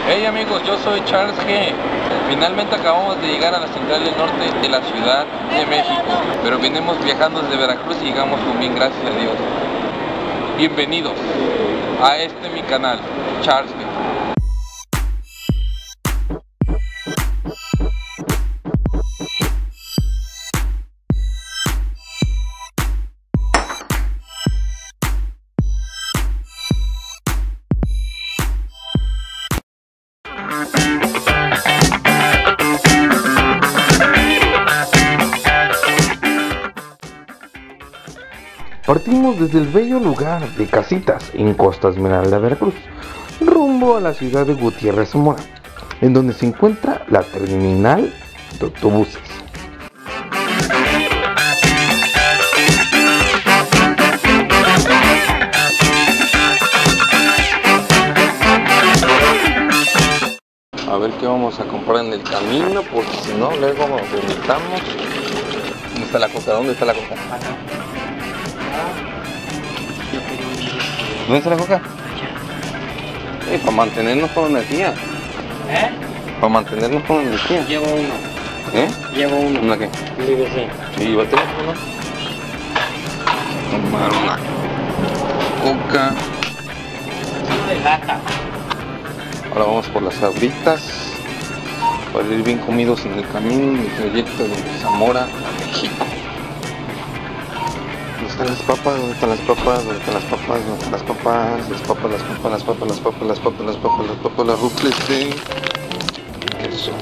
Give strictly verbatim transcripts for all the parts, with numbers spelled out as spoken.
Hey amigos, yo soy Charles G. Finalmente acabamos de llegar a la central del norte de la Ciudad de México, pero venimos viajando desde Veracruz y llegamos con bien, gracias a Dios. Bienvenidos a este mi canal, Charles G. Partimos desde el bello lugar de Casitas en Costa Esmeralda, Veracruz, rumbo a la ciudad de Gutiérrez, Zamora, en donde se encuentra la terminal de autobuses. A ver qué vamos a comprar en el camino, porque si no, luego nos vomitamos. ¿Dónde está la coca? ¿Dónde está la coca? ¿Dónde está la coca? Eh, para mantenernos con energía. ¿Eh? Para mantenernos con energía. Llevo uno. ¿Eh? Llevo uno. ¿Una qué? Sí, sí. ¿Y batería, no? Tomar una coca. Uno de lata. Ahora vamos por las Sabritas para ir bien comidos en el camino, en el trayecto de Zamora a México. ¿Dónde están las papas? ¿Dónde están las papas? ¿Dónde están las papas? ¿Dónde están las papas? Las papas, las papas, las papas, las papas, las papas, las papas, las papas, las rufles de queso.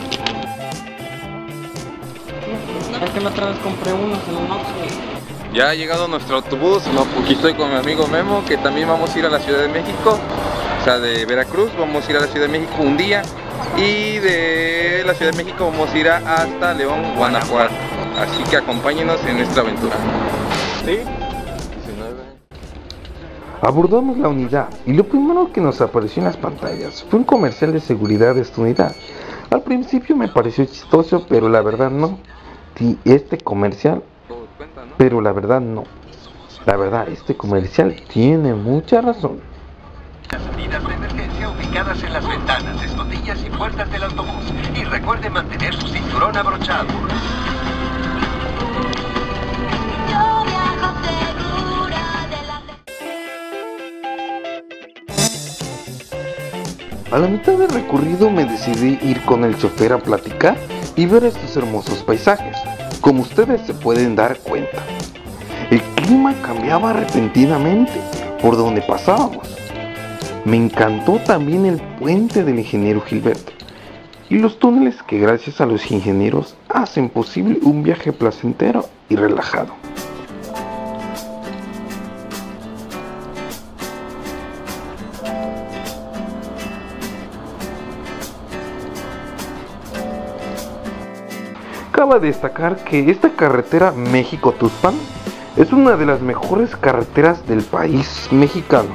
Es que la otra vez compré unos en un Oxxo. Ya ha llegado nuestro autobús. No, aquí estoy con mi amigo Memo, que también vamos a ir a la Ciudad de México. O sea, de Veracruz vamos a ir a la Ciudad de México un día. Y de la Ciudad de México vamos a ir a hasta León, Guanajuato. Así que acompáñenos en nuestra aventura. ¿Sí? Abordamos la unidad y lo primero que nos apareció en las pantallas fue un comercial de seguridad de esta unidad. Al principio me pareció chistoso, pero la verdad no. Sí, este comercial, pero la verdad no. La verdad, este comercial tiene mucha razón. Las salidas de emergencia ubicadas en las ventanas, escotillas y puertas del autobús. Y recuerde mantener su cinturón abrochado. A la mitad del recorrido me decidí ir con el chofer a platicar y ver estos hermosos paisajes. Como ustedes se pueden dar cuenta, el clima cambiaba repentinamente por donde pasábamos. Me encantó también el puente del ingeniero Gilberto y los túneles que gracias a los ingenieros hacen posible un viaje placentero y relajado. Cabe destacar que esta carretera México-Tuxpan es una de las mejores carreteras del país mexicano.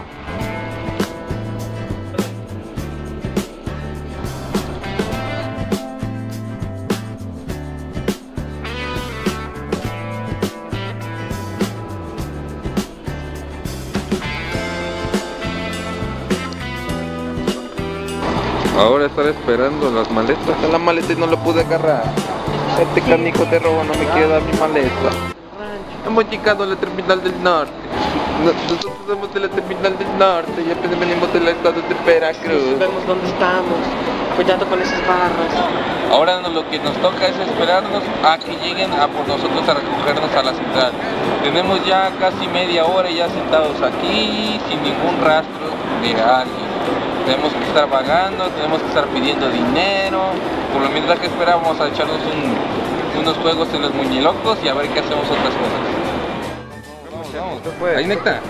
Ahora estar esperando las maletas. En la maleta y no lo pude agarrar. Este canijo de robo no me quiere dar mi maleta. Hemos llegado a la terminal del norte. Nosotros somos de la terminal del norte y apenas venimos del estado de Veracruz. Vemos dónde estamos. Cuidado con esas barras. Ahora lo que nos toca es esperarnos a que lleguen a por nosotros a recogernos a la central. Tenemos ya casi media hora ya sentados aquí sin ningún rastro de alguien. Tenemos que estar vagando, tenemos que estar pidiendo dinero. Por lo mientras que esperamos a echarnos un, unos juegos en los muñilocos y a ver qué hacemos otras cosas. Vamos, vamos. Ahí, Necta.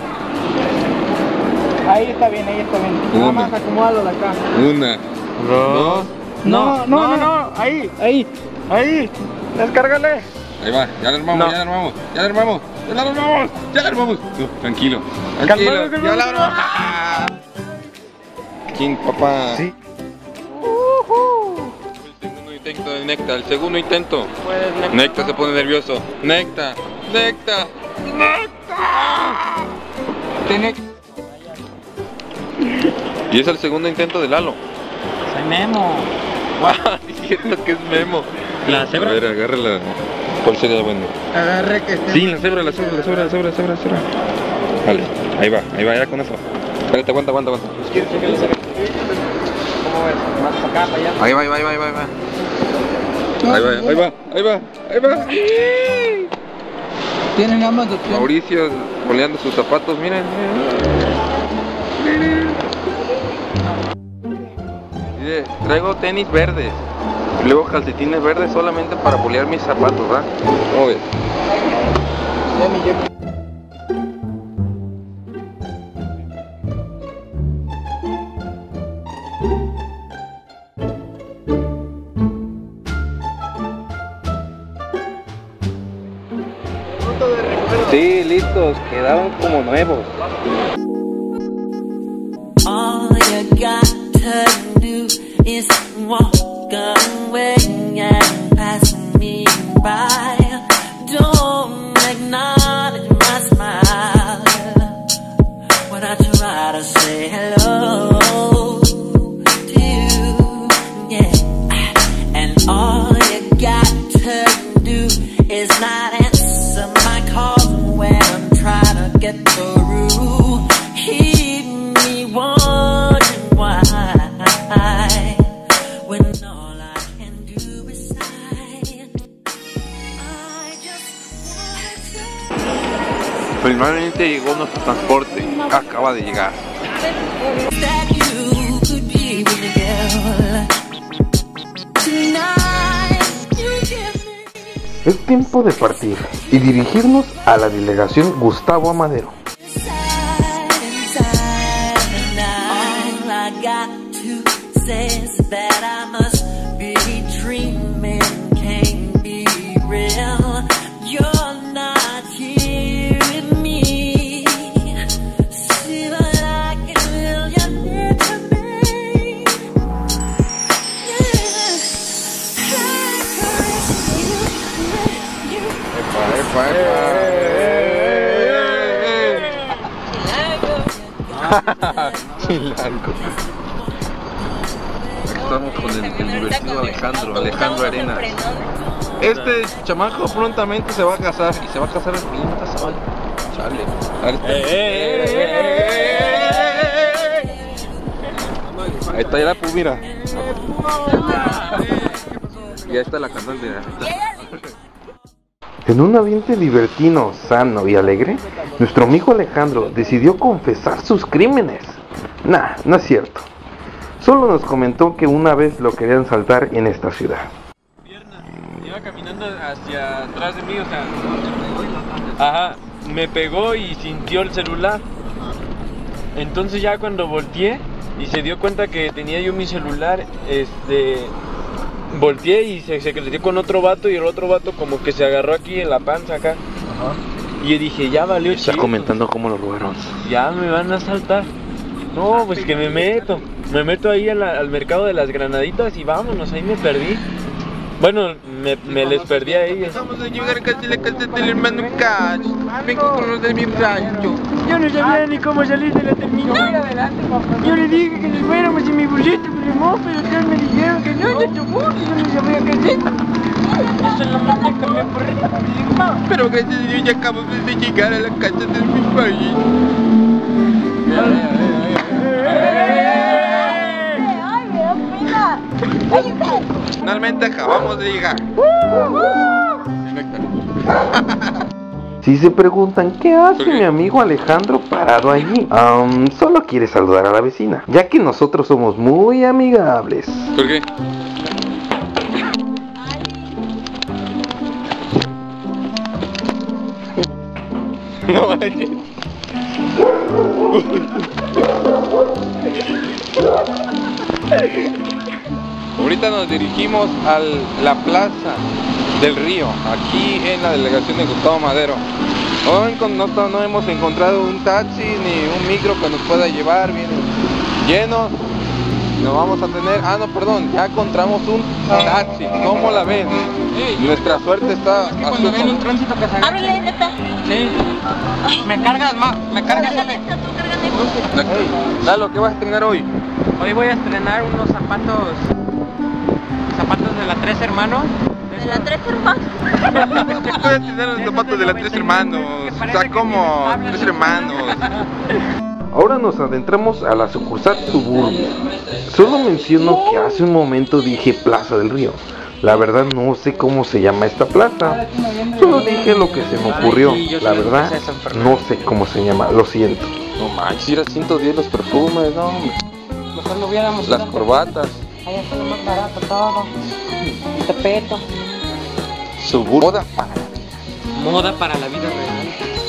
Ahí está bien, ahí está bien. Nada más acomódalo de acá. Una, dos. No, no, no, no, ahí, ahí, ahí. Descárgale. Ahí va, ya lo armamos, No. ya lo armamos, ya lo armamos, ya lo armamos, ya lo armamos. No, tranquilo, tranquilo, Calmado, calmado. ya lo armamos. King, papá. Sí. El segundo intento de Necta, el segundo intento. Puedes, Necta. Necta se pone nervioso. Necta, Necta, Necta. Tiene... Y es el segundo intento de Lalo. Memo. Diciendo que es Memo. ¿La cebra? A ver, agárrala. ¿Cuál sería bueno? Agarre que esté. Sí, la cebra, la cebra, la cebra, la cebra, la cebra, la cebra. Vale, ahí va, ahí va, ya con eso. Espérate, aguanta, aguanta, aguanta. ¿Cómo ves? Más para acá, para allá. Ahí va, ahí va, ahí va, ahí va. Ahí va, ahí va, ahí va, ahí va. Tienen ambas opciones. Mauricio boleando sus zapatos, miren, miren. Dice, traigo tenis verdes y luego calcetines verdes solamente para bolear mis zapatos, ¿verdad? ¿Cómo ves? Sí, listos, quedaron como nuevos. All you got to do is walk away and pass me by. Don't acknowledge my smile when I try to say hello to you. Yeah, and all you got to do is not answer my calls when I'm trying to get through. Keep me wondering why, when all I can do is sigh. I just want Finalmente llegó nuestro transporte, acaba de llegar. that you could be with a girl tonight. You give me Es tiempo de partir y dirigirnos a la delegación Gustavo Amadero. all I got to say is that I must be dreaming, can't be real. You're not here with me. See what I can feel you near to me. Yeah. Epa, epa, epa. Chilango. Estamos con el, el divertido Alejandro, Alejandro Arena. Este chamaco prontamente se va a casar y se va a casar en quinta, ¿sabes? Chale. Ahí está ya la pu, mira. Y ahí está la cantante. En un ambiente divertido, sano y alegre, nuestro amigo Alejandro decidió confesar sus crímenes. Nah, no es cierto. Solo nos comentó que una vez lo querían saltar en esta ciudad. Iba caminando hacia atrás de mí, o sea, ajá, me pegó y sintió el celular. Entonces ya cuando volteé y se dio cuenta que tenía yo mi celular, este, volteé y se secretó con otro vato y el otro vato como que se agarró aquí en la panza acá. Ajá. Y yo dije, ya valió chido. Está comentando cómo lo robaron. Ya me van a asaltar. No, pues que me meto. Me meto ahí a la, al mercado de las Granaditas y vámonos, ahí me perdí. Bueno, me, me les perdí a ellos. Vamos a llegar casi a la casa del hermano Cash. Vengo con los de mi rancho. Yo no sabía ni cómo salir de la terminal. Yo le dije que nos fuéramos en mi burrito, pero pero me dijeron que no, de tu burro, yo no sabía qué hacer. Yo solamente cambié por ritmo. Pero gracias a Dios ya acabamos de llegar a la casa de mi país. ¡Ay, me da pena! Finalmente acabamos de llegar. Si se preguntan qué hace mi amigo Alejandro parado allí, um, solo quiere saludar a la vecina, ya que nosotros somos muy amigables. ¿Por qué? No manches. Ahorita nos dirigimos a la plaza del río, aquí en la delegación de Gustavo Madero. No, no, no hemos encontrado un taxi ni un micro que nos pueda llevar, vienen llenos. No vamos a tener, ah no, perdón, ya encontramos un taxi, ¿cómo la ven? Nuestra suerte está Cuando ven un tránsito que se haga. Ábrele, neta. Sí. Me cargas, ma, me cargas, Cárgale, Ale. neta, tú cárgale. Lalo, ¿qué vas a estrenar hoy? Hoy voy a estrenar unos zapatos, zapatos de la Tres Hermanos. De la tres hermanos. Voy a estrenar los zapatos de las tres hermanos, o sea, como tres hermanos. Ahora nos adentramos a la sucursal Suburbia. Solo menciono que hace un momento dije Plaza del Río. La verdad no sé cómo se llama esta plaza. Solo dije lo que se me ocurrió. La verdad no sé cómo se llama, lo siento. No manches, era ciento diez los perfumes, no hombre. Mejor lo hubiéramos Las corbatas. allá está lo más barato todo. Un tapeto. Suburbia. Moda para la vida real.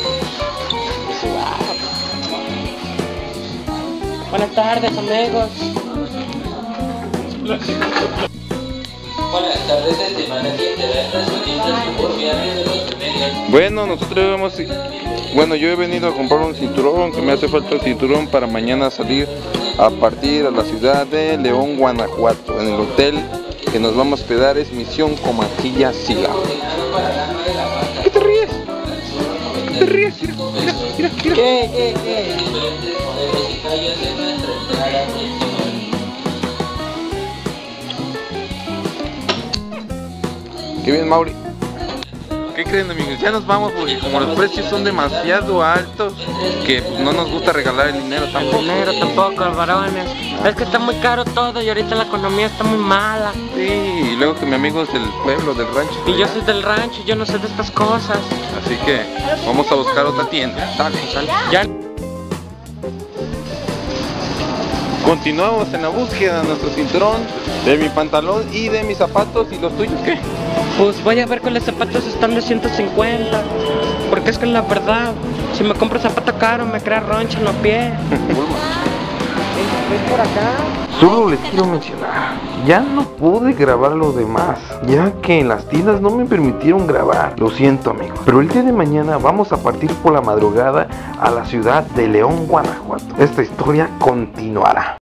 Buenas tardes, amigos. Buenas tardes, estimada gente de esta Suburbia Suburbia de los remedios. Bueno, nosotros hemos, bueno, yo he venido a comprar un cinturón, que me hace falta el cinturón para mañana salir a partir a la ciudad de León, Guanajuato, en el hotel que nos vamos a hospedar es Misión Comanchilla Sila. ¿Qué te ríes? ¿Qué te ríes? Mira, mira, mira, mira. ¿Qué, qué, qué? Qué bien, Mauri. ¿Qué creen, amigos? Ya nos vamos porque como los precios son demasiado altos, que pues, no nos gusta regalar el dinero tampoco. Dinero tampoco, varones. Es que está muy caro todo y ahorita la economía está muy mala. Sí, y luego que mi amigo es del pueblo, del rancho. Y yo soy del rancho, yo no sé de estas cosas. Así que vamos a buscar otra tienda. Sal, sal. Ya. Continuamos en la búsqueda de nuestro cinturón, de mi pantalón y de mis zapatos. ¿Y los tuyos qué? Pues voy a ver cuáles zapatos están de ciento cincuenta. Porque es que la verdad, si me compro zapato caro me crea roncha en los pies. ¿Ves por acá? Solo les quiero mencionar, ya no pude grabar lo demás, ya que en las tiendas no me permitieron grabar. Lo siento, amigos, pero el día de mañana vamos a partir por la madrugada a la ciudad de León, Guanajuato. Esta historia continuará.